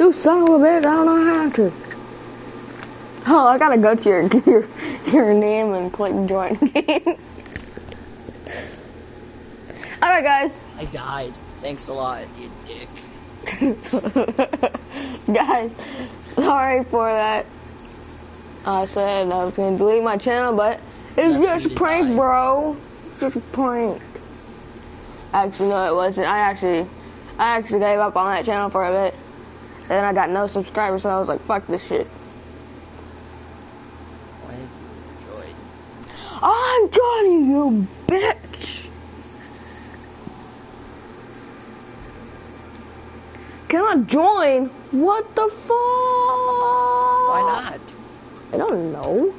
You son of a bitch, I don't know how to. Oh, I gotta go to your name and click join game. Alright, guys. I died. Thanks a lot, you dick. Guys, sorry for that. I said I was gonna delete my channel, but it's just a prank, bro. It's just a prank. Actually, no, it wasn't. I actually gave up on that channel for a bit. And then I got no subscribers, so I was like, fuck this shit. I'm Johnny, you bitch! Can I join? What the fuck? Why not? I don't know.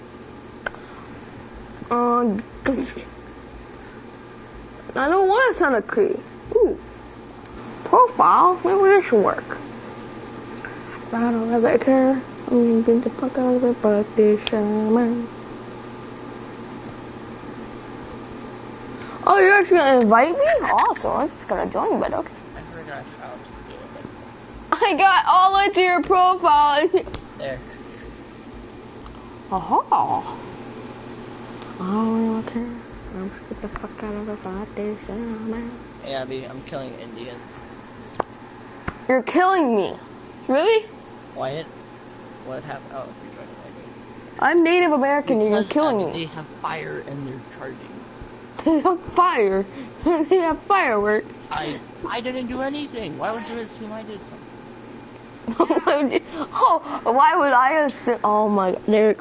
I don't want to send a key. Ooh. Profile? Maybe this should work. I don't really care. I'm going to fuck out of it, but this summer. Oh, you're actually gonna invite me? Awesome. I was just gonna join, but okay. I forgot how to do it. I got all into your profile. There. Oh. I don't really care. I'm just get the fuck out of it, but this summer. Hey, Abby, I'm killing Indians. You're killing me. Really? Wyatt? What happened? Oh, you're trying to fight me. I'm Native American, because, you're killing me. They have fire and they're charging. They have fire. They have fireworks. I didn't do anything. Why would you assume I did something? Oh, why would I assume? Oh my God, Derek.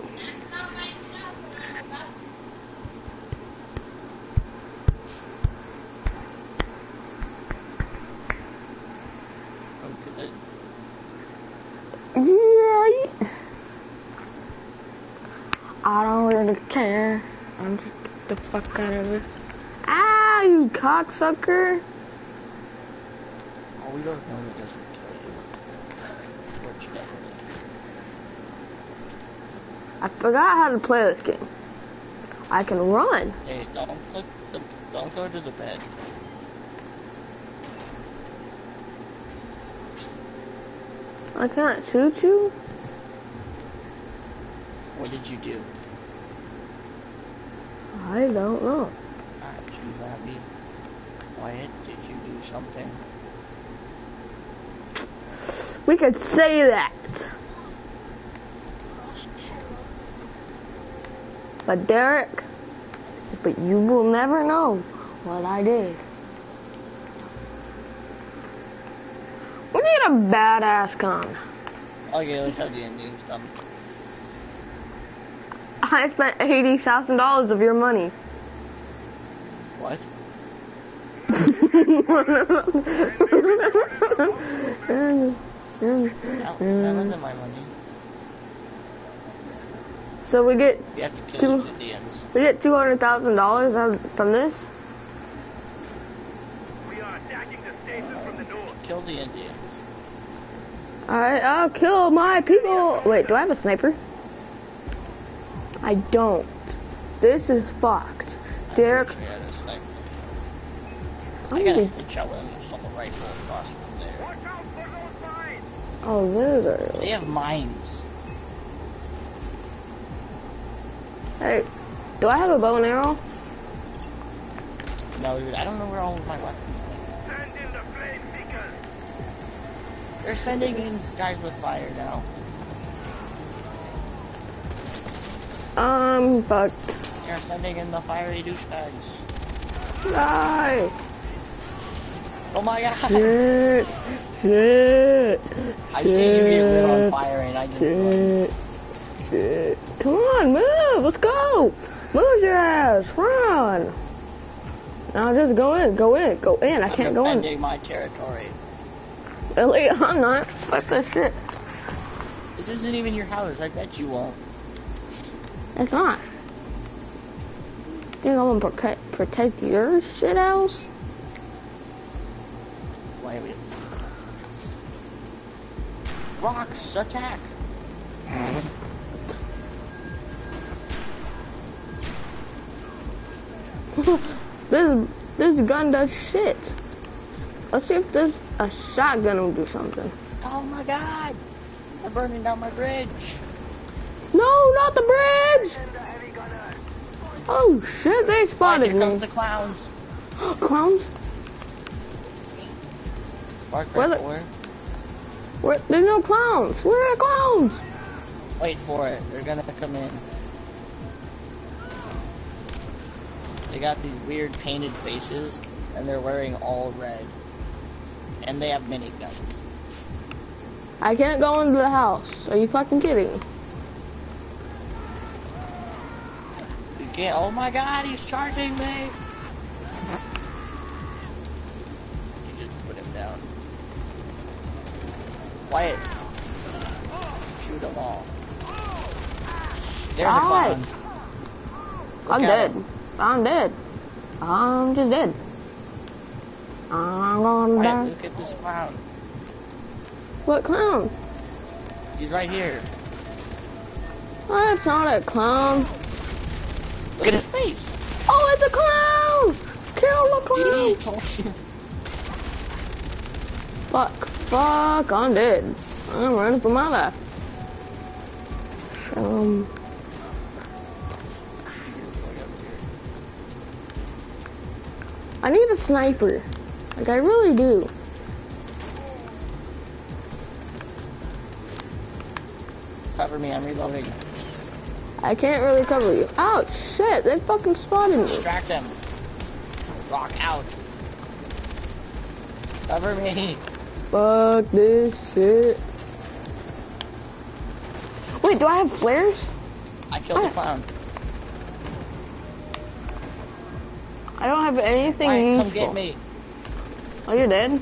Yeah. I don't really care. I'm just get the fuck out of it. Ah, you cocksucker. Oh, we don't know it doesn't kill you. Fortunately. I forgot how to play this game. I can run. Hey, don't go to the bed. I can't shoot you. What did you do? I don't know. Choose Abby. Wyatt, did you do something? We could say that. But Derek, you will never know what I did. We need a badass gun. Okay, let's have the Indians done. I spent $80,000 of your money. What? That wasn't my money. So we get We have to kill these Indians. We get $200,000 from this. We are attacking the station from the north. Kill the Indians. Alright, I'll kill my people. Wait, do I have a sniper? I don't. This is fucked. Derek. I got a headshot with an assault rifle across from there. Watch out for those mines. Oh, there. They have mines. Hey, do I have a bow and arrow? No, dude, I don't know where all of my weapons are. Send in the flame seekers. They're sending in guys with fire now. But They're sending in the fiery douchebags. die. Oh my god! Shit. I see you get lit on fire and I just run. Shit. Come on, move. Let's go. Move your ass. Run. Now just go in. I can't go in. I'm defending my territory. Ellie, I'm not. Fuck this shit. This isn't even your house. I bet you won't. It's not. You think I'm gonna protect your shit house? Wait. Rocks, attack! This gun does shit. Let's see if this a shotgun will do something. Oh my god! They're burning down my bridge. No, not the bridge! Oh shit, they spotted Here me. comes the clowns. Clowns? Mark Where right the- for it. Where? There's no clowns. Where are the clowns? Wait for it. They're gonna come in. They got these weird painted faces, and they're wearing all red. And they have miniguns. I can't go into the house. Are you fucking kidding? You can't. Oh my god, he's charging me! You just put him down. Wyatt. Shoot them all. There's a clown. I'm Look at dead. him. I'm dead. I'm just dead. I'm gonna Wyatt, die. look at this clown. What clown? He's right here. Oh, that's not a clown. Look at his face. Oh, it's a clown! Kill the He clown! told you. Fuck, I'm dead. I'm running for my life. I need a sniper. Like, I really do. Cover me, I'm reloading. I can't really cover you. Ouch, shit, they fucking spotted me. Distract them. Rock out. Cover me. Fuck this shit. Wait, do I have flares? I killed the clown. I don't have anything Wyatt, useful. come get me. Oh, you're dead?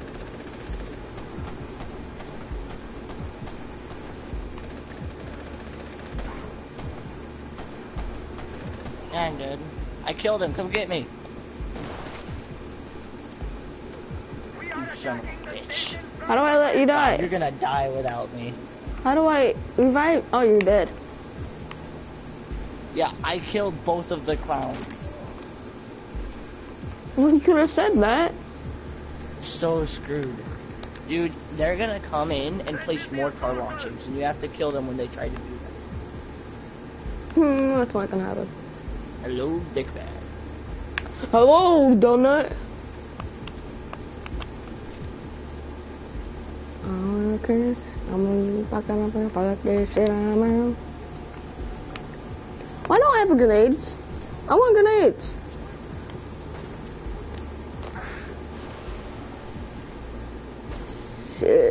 Yeah, I'm dead. I killed him. Come get me. You son of a bitch. How do I let you You're die? gonna die without me. How do I revive? Oh, you're dead. Yeah, I killed both of the clowns. Well, you could have said that. So screwed. Dude, they're gonna come in and place mortar launchings, and you have to kill them when they try to do that. That's not gonna happen. Hello, dickbag. Hello, donut. Okay, I'm gonna fuck this shit out. Why don't I have grenades? I want grenades. Shit.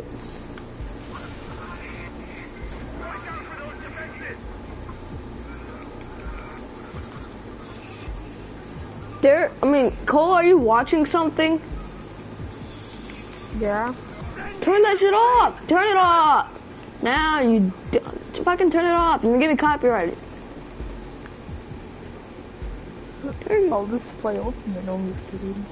Cole, are you watching something? Yeah. Turn that shit off! Turn it off! Now you fucking turn it off. You're gonna get me copyrighted. I'll just play Ultimate. No, I'm just kidding.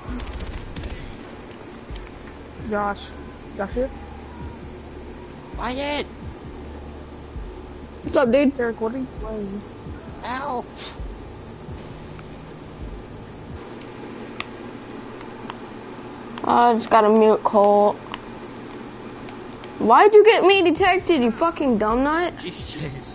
Josh here? Wyatt! What's up, dude? Derek, what are you playing? Ow! I just gotta mute Cole. Why'd you get me detected, you fucking dumb nut? Jesus.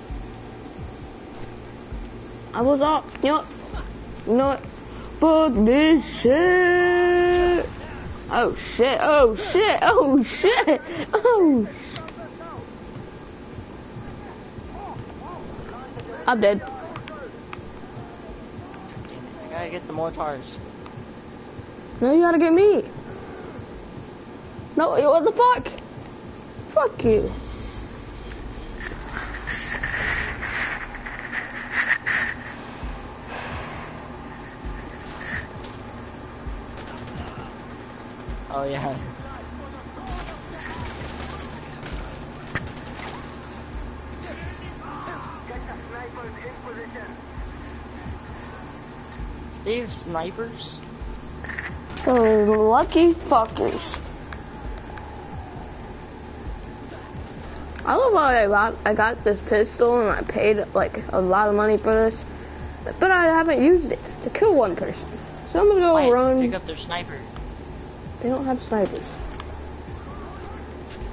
I was off. You know what? Fuck this shit. Oh shit, oh shit, oh shit, oh. I'm dead. I gotta get the mortars. No, you gotta get me. No, what the fuck? Fuck you. Oh yeah. They have snipers? Those lucky fuckers. I love how I got this pistol and I paid like a lot of money for this, but I haven't used it to kill one person. So I'm gonna go Wyatt, run. pick up their sniper. They don't have snipers.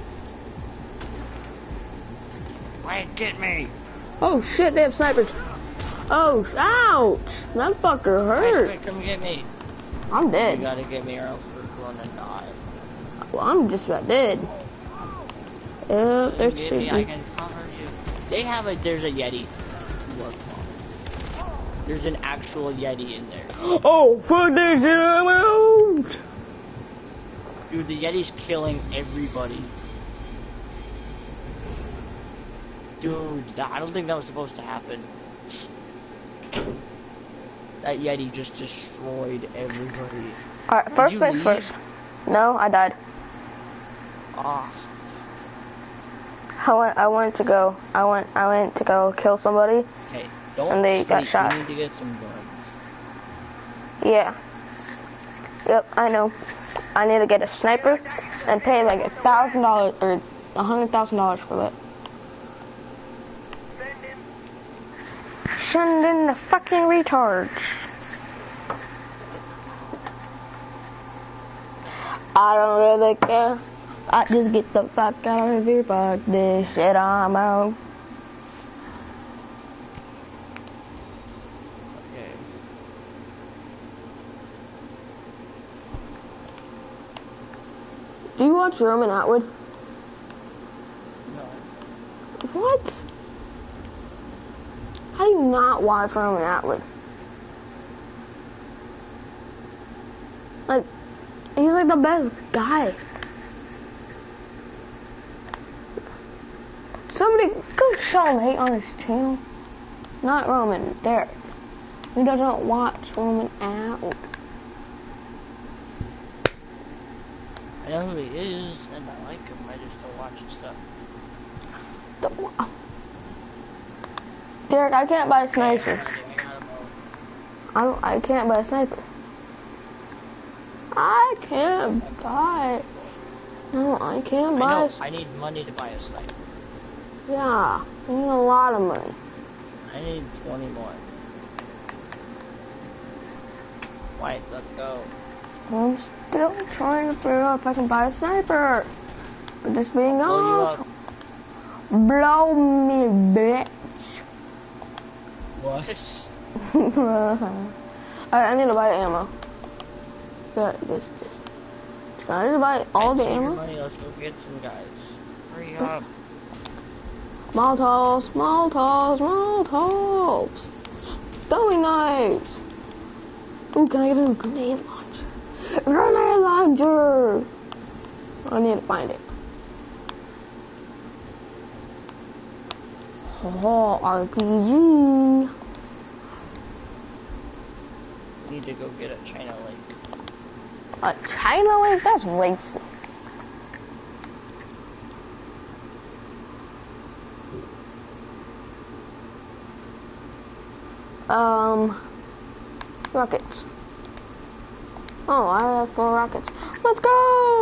Hey, get me! Oh shit, they have snipers. Oh, ouch! That fucker Hey, hurt. quick, come get me. I'm You dead. gotta get me or else we're gonna die. Well, I'm just about dead. Yeah, Come there's get me, I shooting. can cover you. There's a yeti. There's an actual yeti in there. Oh, fuck this shit, I'm out! Dude, the yeti's killing everybody. Dude, I don't think that was supposed to happen. That yeti just destroyed everybody. Alright, first you things leave? first. No, I died. Ah, I went to go kill somebody. okay, don't And they got sleep. shot. You need to get some guns. Yeah. Yep, I know. I need to get a sniper and pay like $1,000 or $100,000 for that. Send in the fucking retards. I don't really care. I just get the fuck out of here. Fuck this shit, I'm out. Okay. Do you watch Roman Atwood? No. What? How do you not watch Roman Atwood? Like, he's like the best guy. Somebody go show him hate on his channel. Not Roman, Derek. He doesn't watch Roman Atwood. I know who he is, and I like him. I just don't watch his stuff. Derek, I can't buy a sniper. I gotta go. I can't buy a sniper. I can't buy. No, I can't buy. I know. I need money to buy a sniper. Yeah, I need a lot of money. I need 20 more. White, let's go. I'm still trying to figure out if I can buy a sniper. But this being Blow you awesome. up. Blow me, bitch. What? I need to buy ammo. Yeah, just. I need to buy all the Save your ammo. money, let's go get some guys. Hurry up. Molotovs. Throwing knives. Ooh, can I get a grenade launcher? Grenade launcher! I need to find it. Oh, RPG. Need to go get a China Lake. A China Lake? That's racist. Rockets. Oh, I have 4 rockets. Let's go!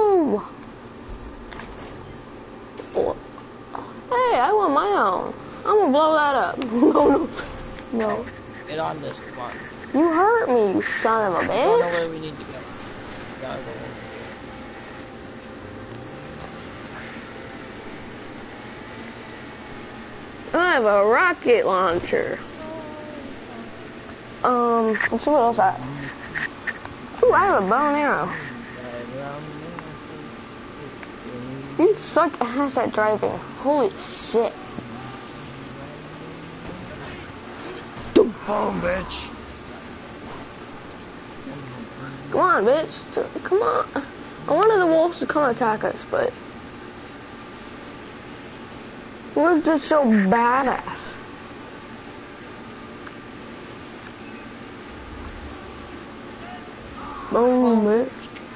Oh. Hey, I want my own. I'm gonna blow that up. No. Get on this, come on. You hurt me, you son of a I don't know bitch. where we need to go. Gotta go over here. I have a rocket launcher. Let's see what else I have. Ooh, I have a bow and arrow. You suck ass at driving. Holy shit. Home, bitch. Come on, bitch. Come on. I wanted the wolves to come attack us, but we're just so badass. Boom, bitch.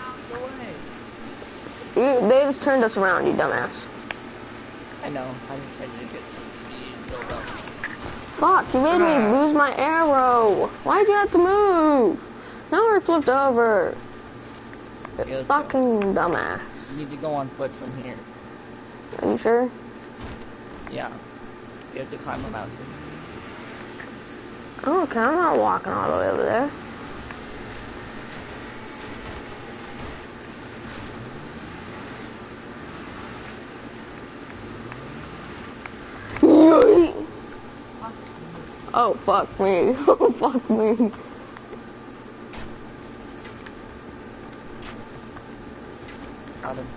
They just turned us around, you dumbass. I know. I just had to get speed build up. Fuck, you made me lose my arrow. Why'd you have to move? Now we're flipped over. Yeah, Fucking dumbass. You need to go on foot from here. Are you sure? Yeah. You have to climb a mountain. Oh, okay, I'm not walking all the way over there. Oh, fuck me. Oh, fuck me. Got him.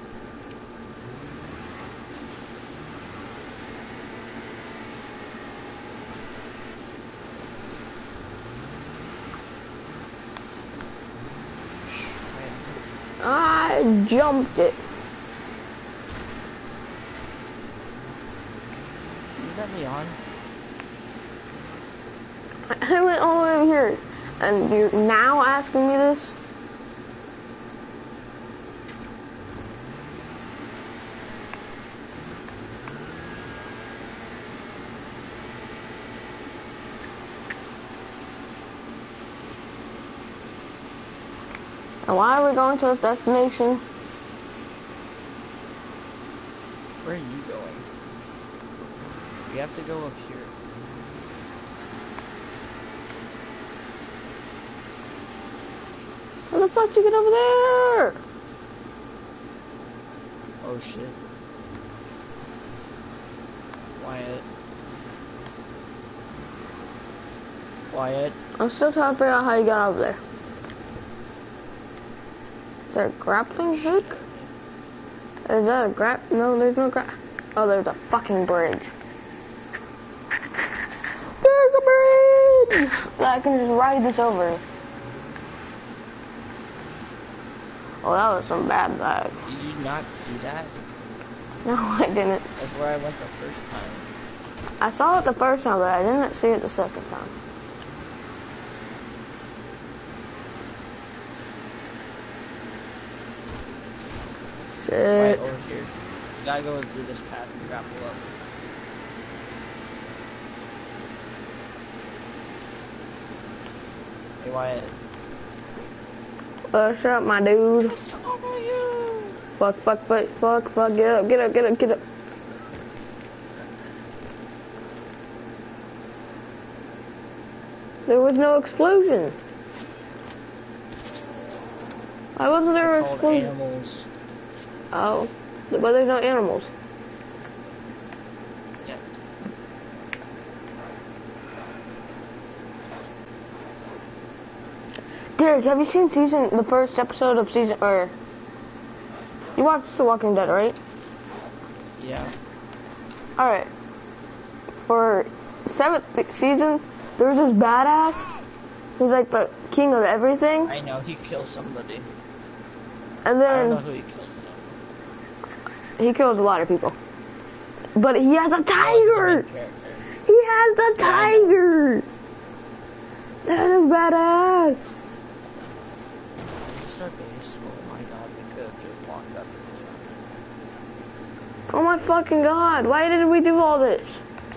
I jumped it. You got me on? I went all the way over here. And you're now asking me this? And why are we going to this destination? Where are you going? We have to go up here. How the fuck did you get over there? Oh shit. Wyatt. Wyatt. I'm still trying to figure out how you got over there. Is there a grappling hook? Is that a No, there's no Oh, there's a fucking bridge. There's a bridge! I can just ride this over. Oh, that was some bad lag. Did you not see that? No, I didn't. That's where I went the first time. I saw it the first time, but I didn't see it the second time. Right Shit. over here. You gotta go through this path and grapple up. Hey Wyatt. What's up, my dude? Oh you! Fuck, get up, get up. There was no explosion. Why wasn't there an Called explosion? animals. Oh, but there's no animals. Yeah. Derek, have you seen the first episode of season, or you watched The Walking Dead, right? Yeah. Alright. For 7th season, there's this badass who's like the king of everything. I know, he killed somebody. And I don't know then who he killed though. he kills a lot of people. But he has a Oh, he's the tiger! main character. He has a Yeah, I know. tiger! That is badass! This is so baseball. Oh my god, we could have just walked up this time. Oh my fucking god, why did we do all this?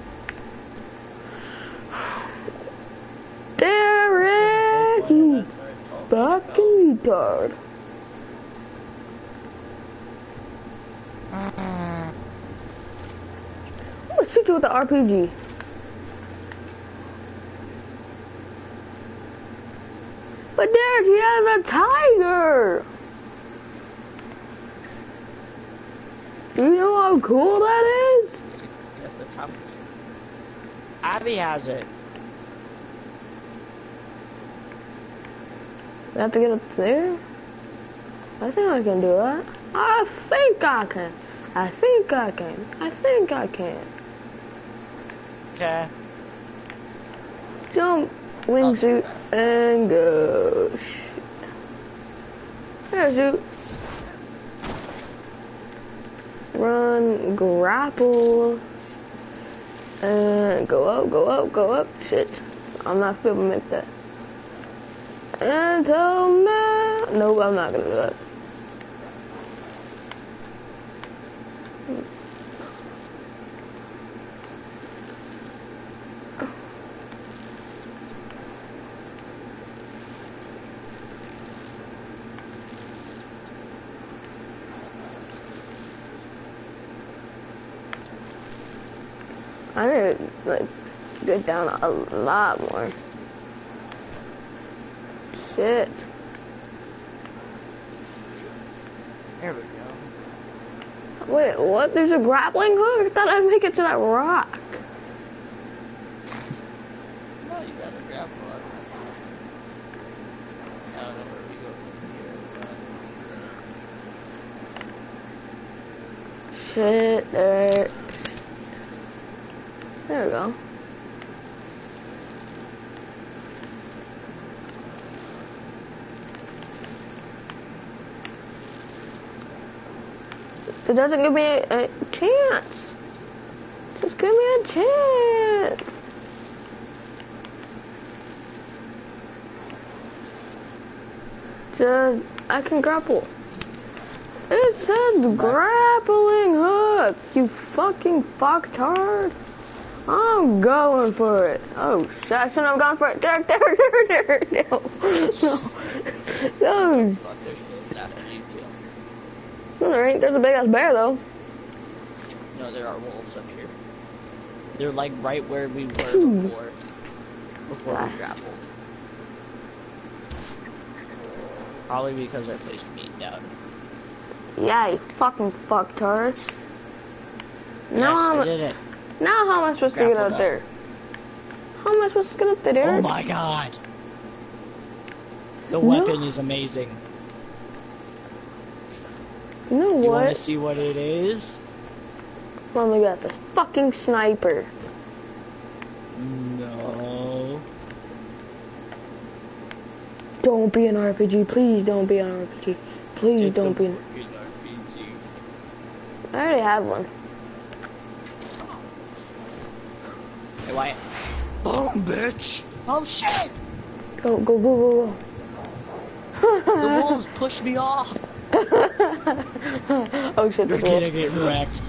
Derek, you fucking retard. I'm gonna shoot you with the RPG. But Derek, he has a tiger! You know how cool that is? At the top. Abby has it. We have to get up there? I think I can do that. I think I can. I think I can. I think I can. Okay. Jump, wingsuit, and go. Shit. Parachute. Run, grapple, and go up. Shit. I'm not able to make that. Until now. Nope, I'm not gonna do that. I need to, like, get down a lot more. Shit. There we go. Wait, what? There's a grappling hook? I thought I'd make it to that rock. Shit, there. There we go. It doesn't give me a chance. Just give me a chance. I can grapple. It says grappling hook. You fucking fucktard. I'm going for it. Oh shit! I shouldn't have gone for it. There. No. Fuck, there's wolves after you too. No, there ain't. There's a big ass bear though. No, there are wolves up here. They're like right where we were before we grappled. Probably because I placed meat down. Yeah, you fucking fucktard. Yes, I did it. Now how am I supposed to get up there? How am I supposed to get up there? Oh my god! The weapon is amazing. You know what? You want to see what it is? Well, we got this fucking sniper. No. Don't be an RPG. Please don't be an RPG. Please don't be an RPG. I already have one. Hey, Wyatt. Boom, bitch! Oh shit! Go. The wolves pushed me off! Oh shit, You're gonna get wrecked.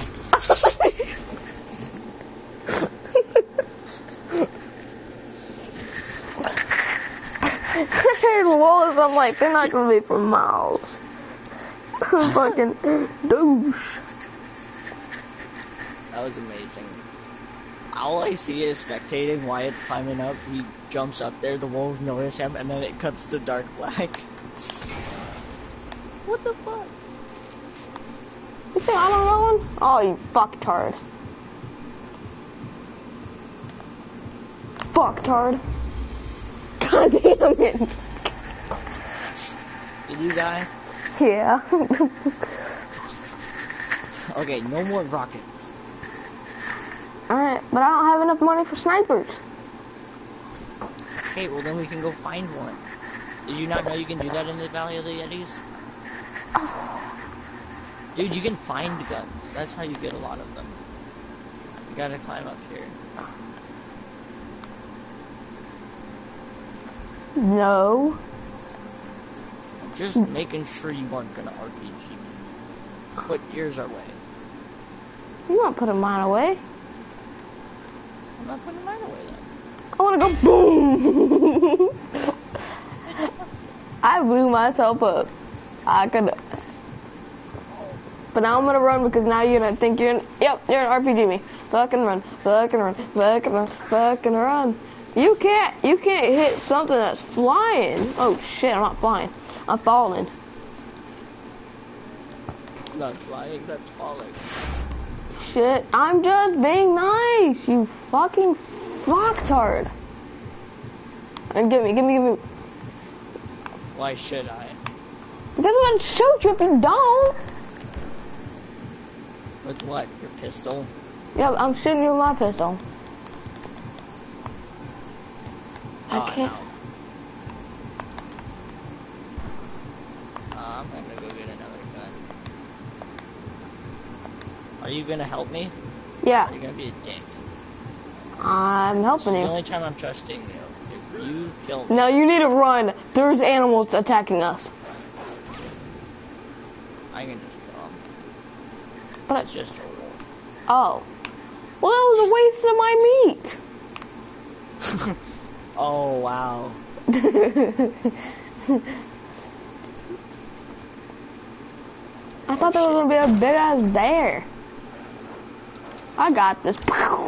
The wolves, I'm like, they're not gonna be for miles. Fucking douche. That was amazing. All I see is spectating. Wyatt's climbing up. He jumps up there. The wolves notice him, and then it cuts to dark black. What the fuck? You think I'm rolling? Oh, you fucktard. Fucktard. God damn it. Did you die? Yeah. Okay, no more rockets. Alright, but I don't have enough money for snipers. Okay, well then we can go find one. Did you not know you can do that in the Valley of the Yetties? Dude, you can find guns. That's how you get a lot of them. You gotta climb up here. No. Just making sure you aren't gonna RPG. Put yours away. You won't put mine away. I'm not putting mine away then. I wanna go boom! I blew myself up. I could. But now I'm gonna run because now you're gonna think you're yep, you're an RPG me. Fucking run. You can't hit something that's flying. Oh shit, I'm not flying. I'm falling. It's not flying, that's falling. Shit, I'm just being nice, you fucking fucktard. And give me. Why should I? Because I'm gonna shoot you if you don't. With what? Your pistol? Yep, I'm shooting you with my pistol. I can't. No. I'm gonna go get another gun. Are you gonna help me? Yeah, Or are you gonna be a dick? I'm helping The you. only time I'm trusting you. If you kill me. No, you need to run. There's animals attacking us. I can just kill them. But That's just a wolf. oh, well, that was a waste of my meat. Oh, wow. I thought there was gonna be a big ass bear. I got this. I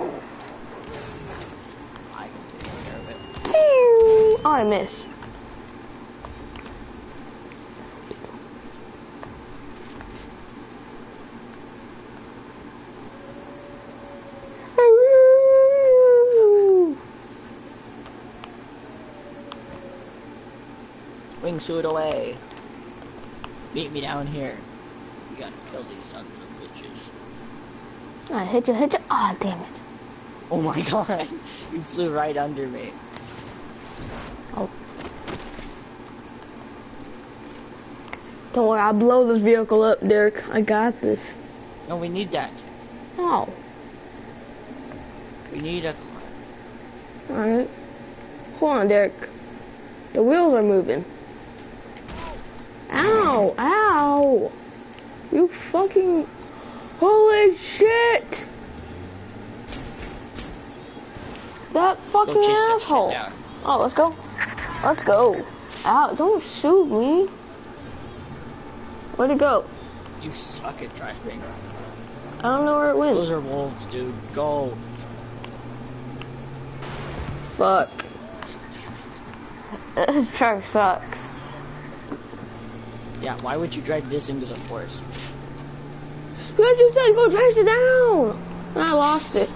can take care of it. Oh, I missed. Wingsuit away. Meet me down here. We gotta kill these sons of bitches. I hit you. Ah, damn it. Oh my god, you flew right under me. Oh. Don't worry, I'll blow this vehicle up, Derek. I got this. No, we need that. Oh. We need a car. Alright. Hold on, Derek. The wheels are moving. Ow! Ow! You fucking... Holy shit! That fucking Go chase that asshole. shit down. Oh, let's go. Let's go. Ow, don't shoot me. Where'd it go? You suck at driving. I don't know where it went. Those are wolves, dude. Go. Fuck. This truck sucks. Yeah, why would you drive this into the forest? Because you said go chase it down! And I lost it.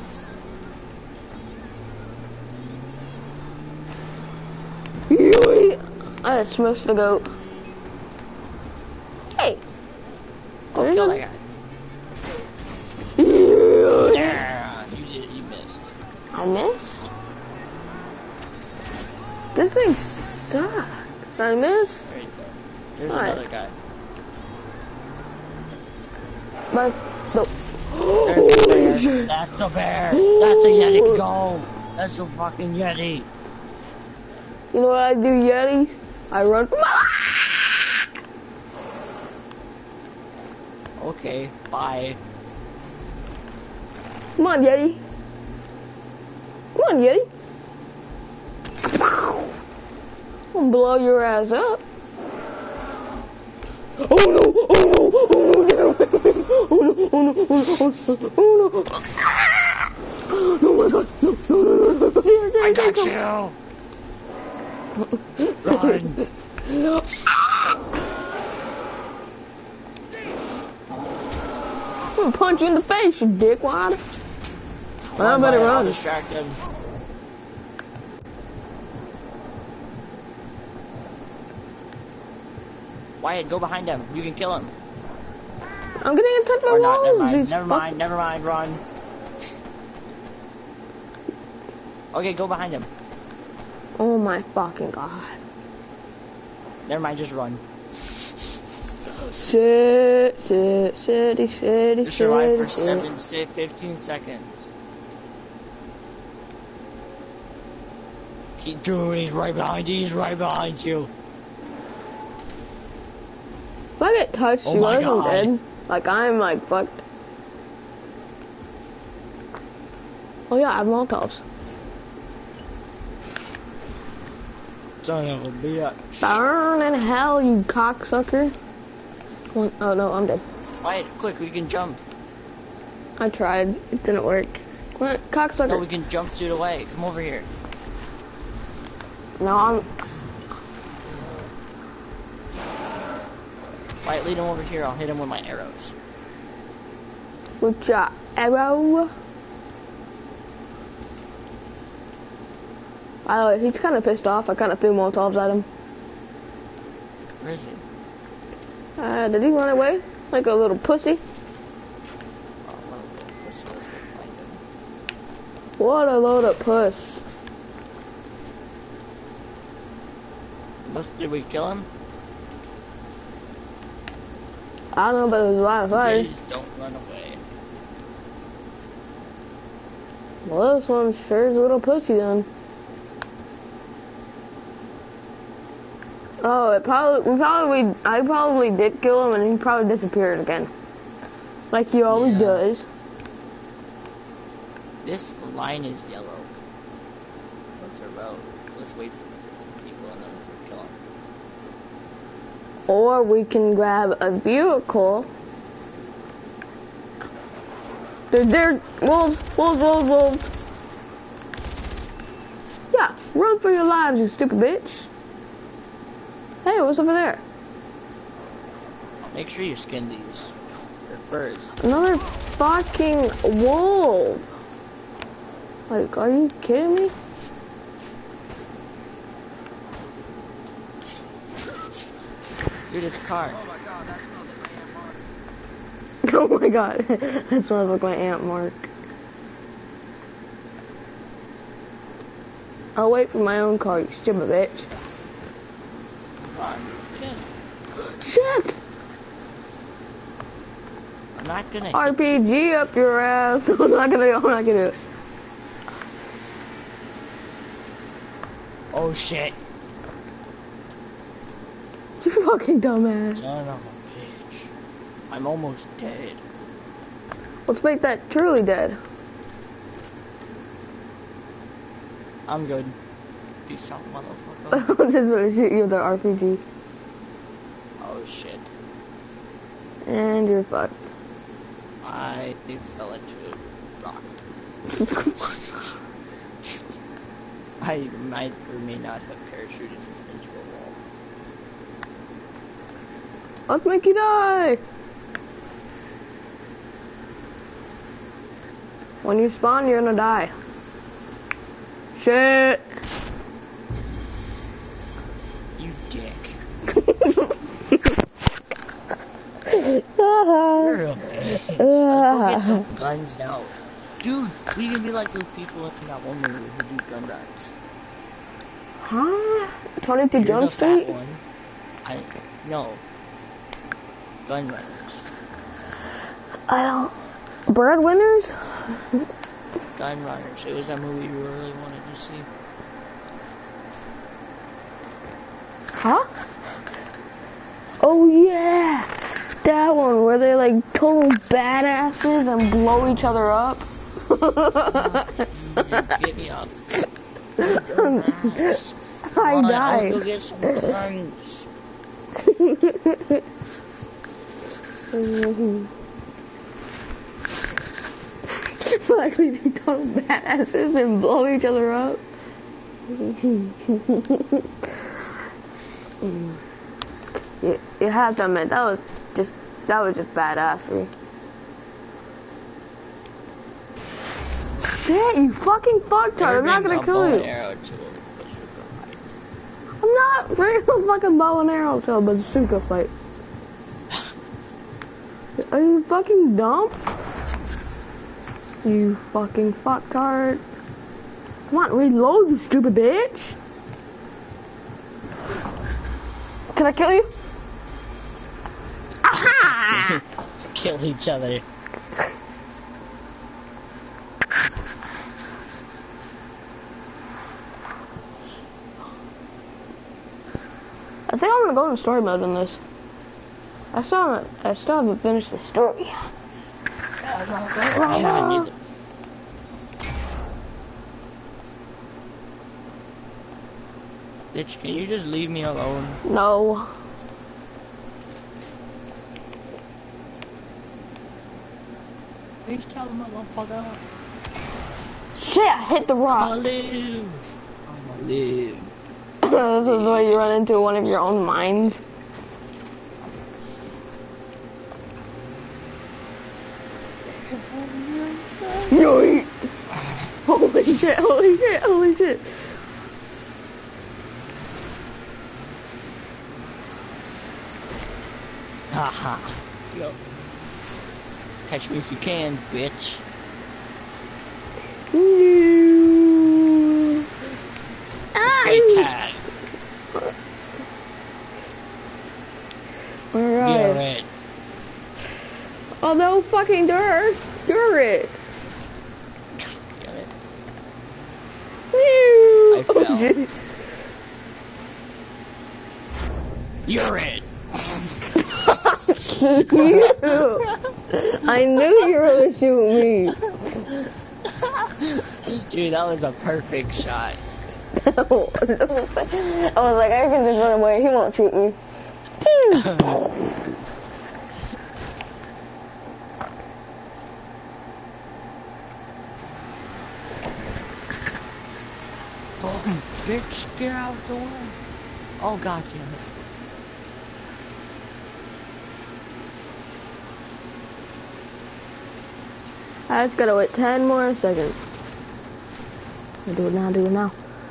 I just smushed the goat. Hey! Go kill that guy. Yeah. Yeah, you missed. I missed? This thing sucks. I missed? There you go. There's Alright. another guy. My... No. There's a bear. That's a bear. That's a yeti. Go. That's a fucking yeti. You know what I do, Yetis? I run. Okay, bye. Come on, Yeti. Come on, Yeti. I'm gonna blow your ass up. Oh no! Oh no! Oh no! Oh no! Oh no! Oh no! Oh no! Oh my God! No! No! No! No! No! I got you. Run. I'm gonna punch you in the face, you dickwad. I better I'll run. distract him. Wyatt, go behind him. You can kill him. I'm getting attacked by Or not, never wolves. mind. these Never mind, run. Okay, go behind him. Oh my fucking God. Never mind, just run. Shit. You survive for 15 seconds. Dude, he's right behind you. He's right behind you. If I get touched, Oh you my guys are God. dead. Like, I'm like fucked. Oh yeah, I have Molotovs. Son of a bitch. Burn in hell, you cocksucker. Come on. Oh no, I'm dead. Wyatt, quick, we can jump. I tried. It didn't work. Come on, cocksucker. No, we can jump suit away. Come over here. No, I'm... Wyatt, lead him over here. I'll hit him with my arrows. With your arrow. By the way, he's kind of pissed off. I kind of threw Molotovs at him. Where is he? Did he run away? Like a little pussy? Oh, what a little pussy. Let's go find him. What a load of puss. Did we kill him? I don't know, but it was a lot of fire. Please don't run away. Well, this one sure is a little pussy then. Oh, I probably did kill him and he probably disappeared again. Like he always Yeah. does. This line is yellow. What's a road? Let's wait some people and then we'll kill them. Or we can grab a vehicle. They're wolves. Yeah, run for your lives, you stupid bitch. Hey, what's over there? Make sure you skin these. They're furs. Another fucking wolf. Like, are you kidding me? Dude, it's a car. Oh my god. That smells like my Aunt Mark. I'll wait for my own car, you stupid bitch. Shit! I'm not gonna RPG up your ass. I'm not gonna do it. Oh shit. You fucking dumbass. Son of a bitch. I'm almost dead. Let's make that truly dead. I'm good. Peace out, motherfucker. I'm just gonna shoot you with an RPG. Oh shit. And you're fucked. I fell into a rock. I might or may not have parachuted into a wall. Let's make you die! When you spawn, you're gonna die. Shit! You dick. Uh-huh. You're a bitch. Let's go get some guns now. Dude, we can be like those people in that one movie who do gun runs. Huh? 22 You're Jump the fat Street? one. No. Gun runners. I don't... Breadwinners? Gun runners. It was a movie you really wanted to see. Huh? Oh yeah! That one where they're like total badasses and blow each other up. Get me up. I died. I'll go get some guns. Like we be total badasses and blow each other up. You have to admit that was just badassery. Shit, you fucking fucktard! I'm not gonna kill you. I'm not bringing a fucking bow and arrow to a bazooka fight. Are you fucking dumb? You fucking fucktard. Come on, reload, you stupid bitch. Can I kill you? Aha! To kill each other. I think I'm gonna go in story mode in this. I still haven't finished the story. I haven't either. Bitch, can you just leave me alone? No. Please tell the motherfucker. Shit, I hit the rock. I'll live. I'll live. This is where you run into one of your own mines. Yoink! Holy shit, holy shit, holy shit. Haha. Yo. Catch me if you can, bitch. No. Great tag. Alright. You're it. Oh no, fucking dirt. You're it. Damn it. Woo. I fell. Oh, shit. You're it. You. I knew you were gonna shoot me. Dude, that was a perfect shot. I was like, I can just run away. He won't shoot me. Oh, bitch, get out the way. Oh, god damn it. I just gotta wait 10 more seconds. Do it now, do it now.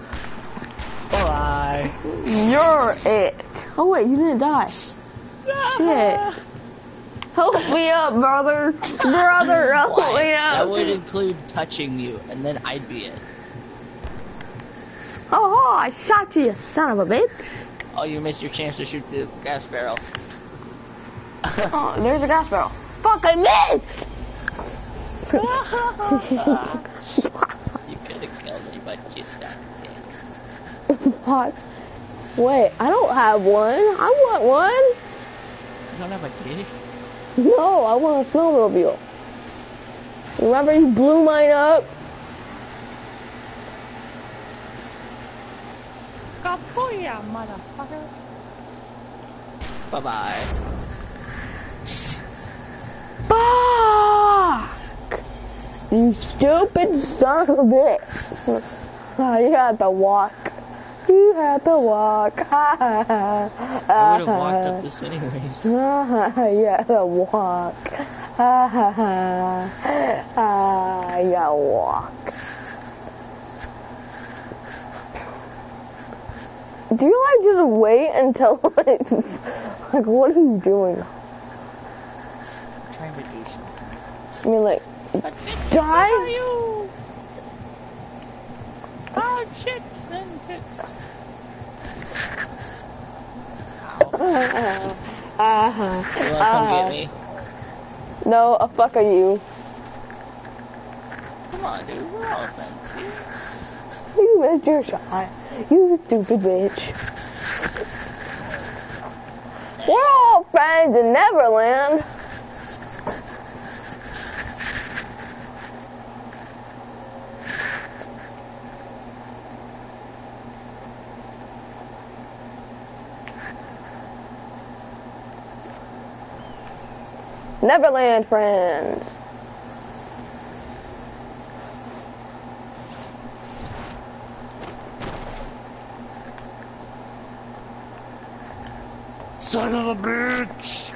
Bye. You're it. Oh wait, you didn't die. Shit. Help me up, brother. Brother, help Why? me That up. would include touching you, and then I'd be it. Oh, I shot you, you son of a bitch. Oh, you missed your chance to shoot the gas barrel. Oh, there's a gas barrel. Fuck, I missed! You could have killed me, but you suck. What? Wait, I don't have one. I want one. You don't have a dick? No, I want a snowmobile. Remember you blew mine up? Kapoya, motherfucker. Bye-bye. Fuck! You stupid son of a bitch. Oh, you had to walk. You had to walk. Ha ha ha. I would have walked up this anyways. You had to walk. Ha ha ha. You gotta walk. Do you like just wait until like what are you doing? I'm trying to do something. I mean like die? Where are you? Oh, shit, and tits. You wanna come get me? No, fuck are you? Come on, dude. We're all friends here. You missed your shot. You stupid bitch. We're all friends in Neverland. Neverland friends. Son of a bitch!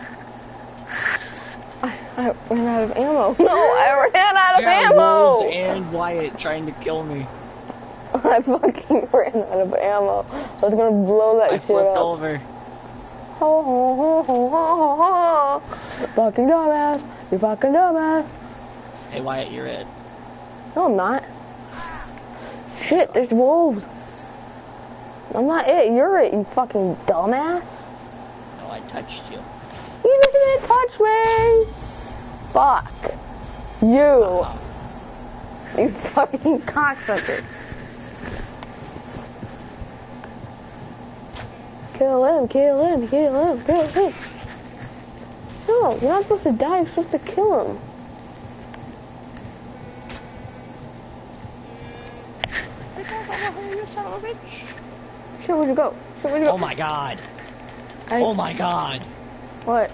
I ran out of ammo. No, I ran out of Yeah, ammo. Wolves and Wyatt trying to kill me. I fucking ran out of ammo. I was gonna blow that I shit flipped up. over. Ho, ho, ho, ho, ho, ho. Fucking dumbass. You fucking dumbass. Hey Wyatt, you're it. No, I'm not. Shit, there's wolves. I'm not it. You're it, you fucking dumbass. No, I touched you. You didn't touch me. Fuck. You. You fucking cocksucker. Kill him, kill him, kill him, kill him. No, you're not supposed to die, you're supposed to kill him. You son of a bitch. Shit, where'd you go? Shit, where'd you go? Oh my god. I- Oh my god. What?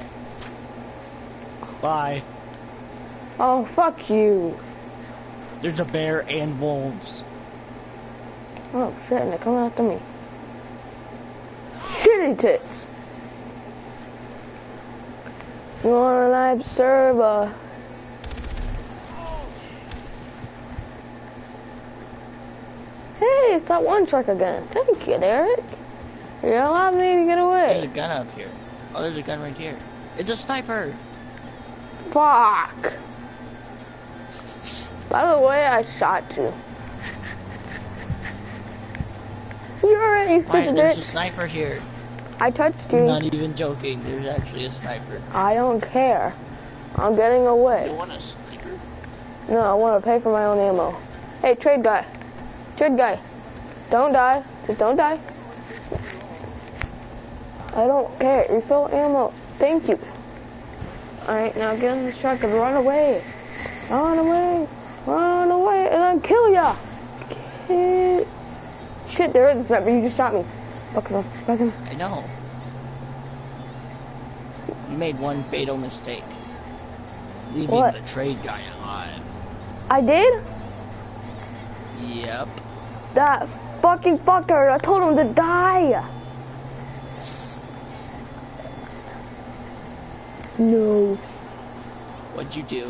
Bye. Oh, fuck you. There's a bear and wolves. Oh, shit, and they're coming after me. Shitty tits. You want a live server? Hey, it's that one truck again. Thank you, Derek. You allowed me to get There's a away. gun up here. Oh, there's a gun right here. It's a sniper. Fuck. By the way, I shot you. You're it, you Wyatt, stupid there's a bitch. sniper here. I touched I'm you. not even joking. There's actually a sniper. I don't care. I'm getting You away. want a sniper? No, I want to pay for my own ammo. Hey, trade guy. Trade guy. Don't die. Just don't die. I don't care. Refill ammo. Thank you. Alright, now get in this truck and run away. Run away. Run away. And I'll kill ya. Shit, there is a sniper. You just shot me. Fuck him. Fuck him. I know. You made one fatal mistake. Leaving What? the trade guy alive. I did? Yep. That fucking fucker. I told him to die. No. What'd you do?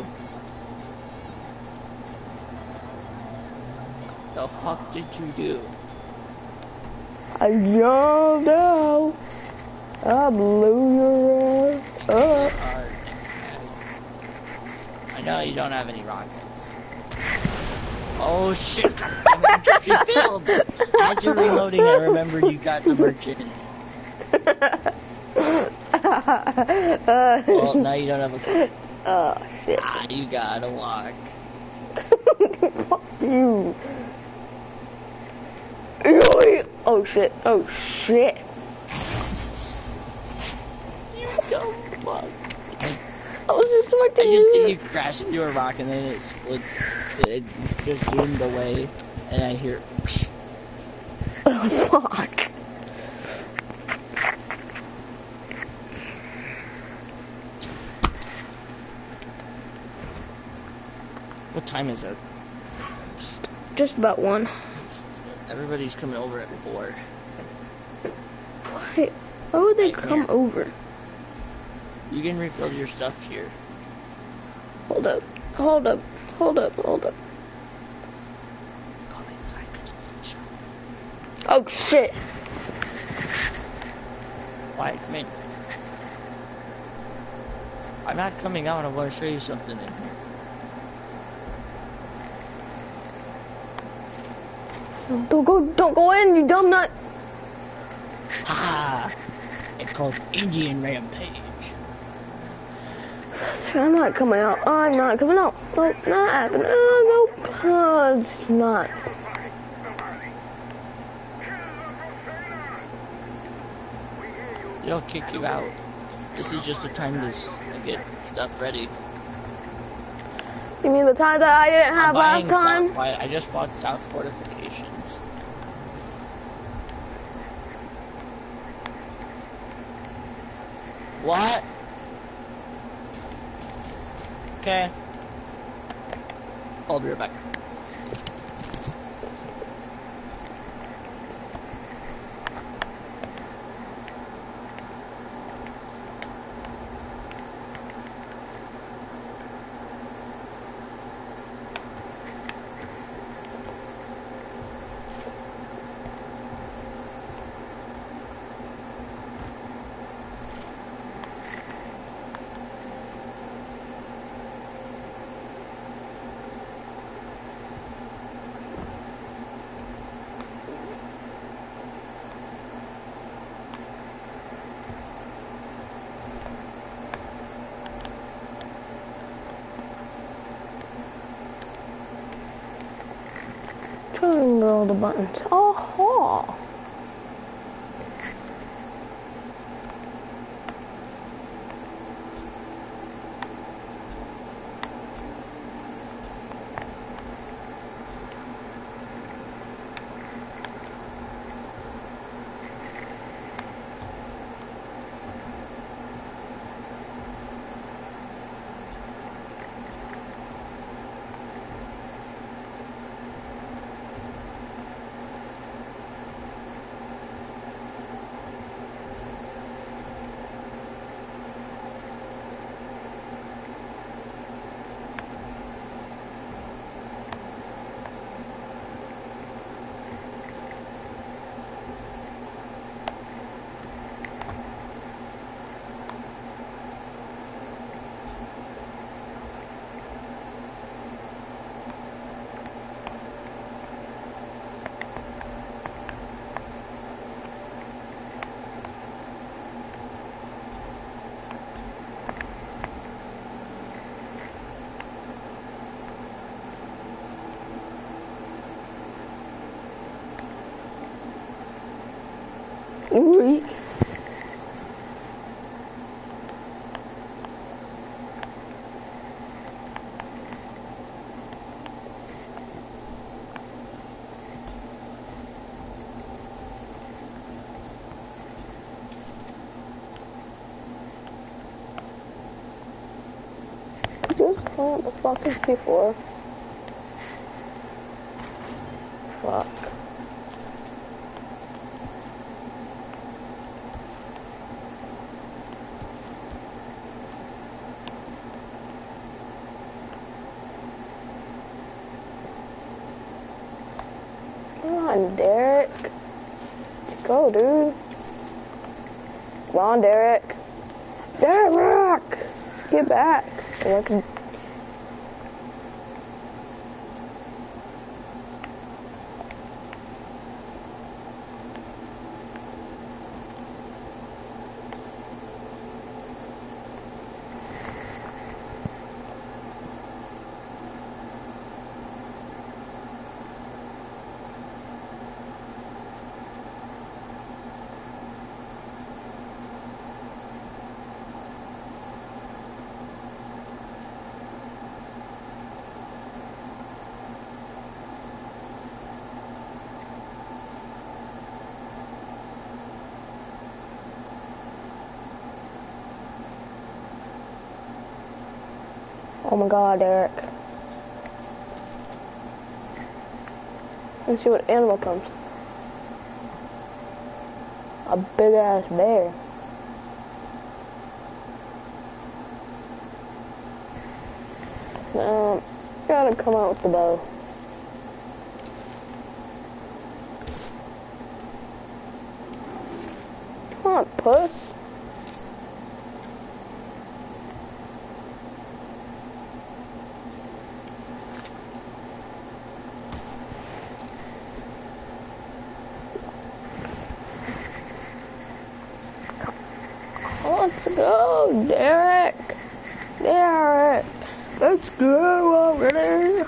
The fuck did you do? I jumped out. I blew your ass up. Are I know you don't have any rockets. Oh shit! I'm refilled! As you're reloading, I remembered you got the merchant. Well, now you don't have a car. Oh, shit. Ah, you gotta walk. Fuck you. Oh, shit. Oh, shit. You dumb fuck. I was just about to I just see you crash into a rock and then it splits. It just zoomed away, and I hear. Oh, fuck. What time is it? Just about 1. Everybody's coming over at 4. Why would they Right come here. over? You can refill your stuff here. Hold up. Hold up. Hold up. Hold up. Come inside. There's a little shop. Oh, shit. Why? Come in. I'm not coming out. I want to show you something in here. Don't go in, you dumb nut. Ha! It's called Indian Rampage. I'm not coming out. I'm not coming out. Nope, not happening. Nope. Oh, it's not. They'll kick you out. This is just the time to get stuff ready. You mean the time that I didn't have last time? I just bought South Fortifications. What? Okay. I'll be right back. Triangle the buttons. Oh, weak. Just what the fuck is P4? Fuck. Come on, Derek. Let's go, dude. Come on, Derek. Derek! Get back. So I can Oh my god, Derek. Let's see what animal comes. A big ass bear. Gotta come out with the bow. Come on, puss. Let's go, Derek. Derek. Let's go already.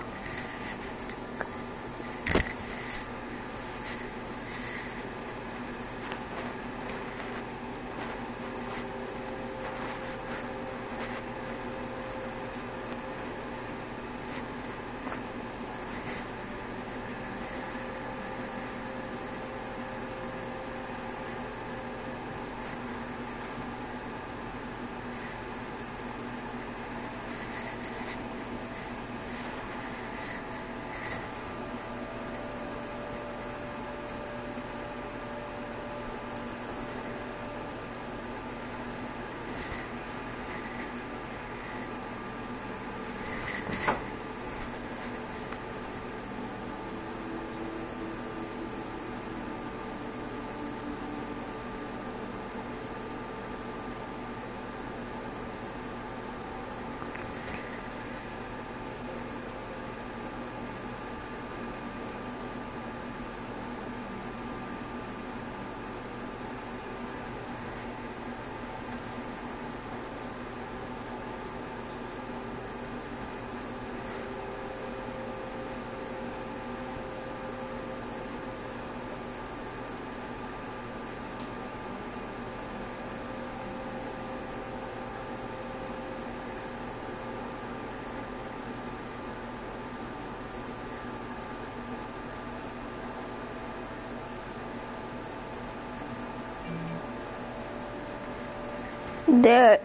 Derek.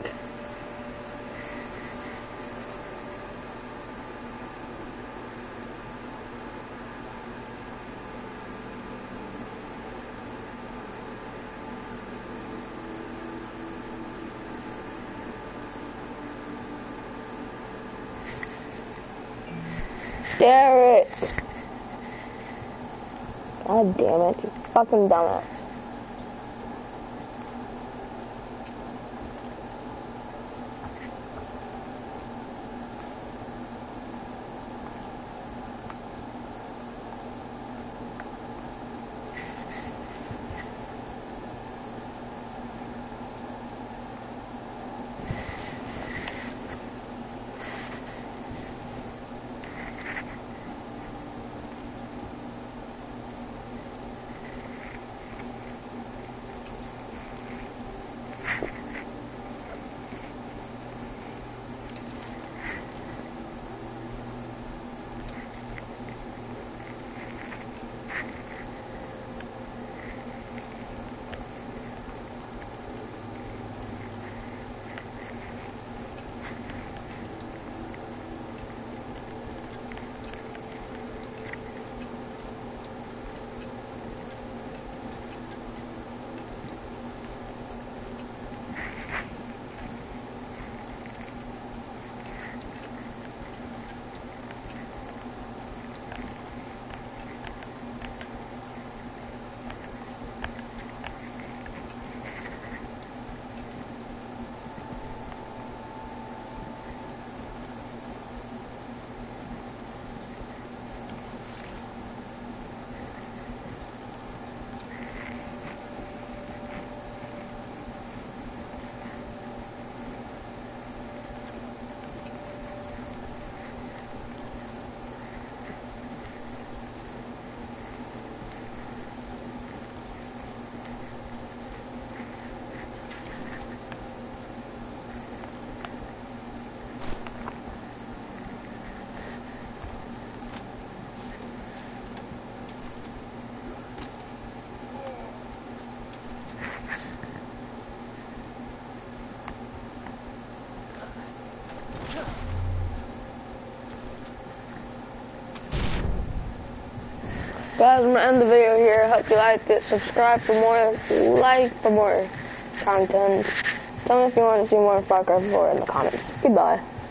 Derek. God damn it, you fucking dumbass. Guys, I'm gonna end the video here. Hope you liked it. Subscribe for more, like for more content. Tell me if you want to see more Far Cry 4 in the comments. Goodbye.